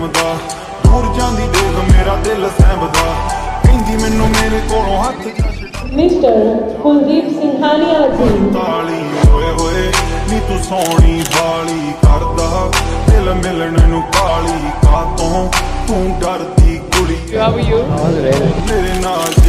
जमदा दूर जांदी देख मेरा दिल सहमदा कहंदी मैनू मेरे कोलों हथ मिस्टर कुलदीप सिंघानिया जी ताली होए होए नी तू सोनी वाली करदा दिल मिलन नू काली कातों तू डरदी कुड़ी मेरे नाल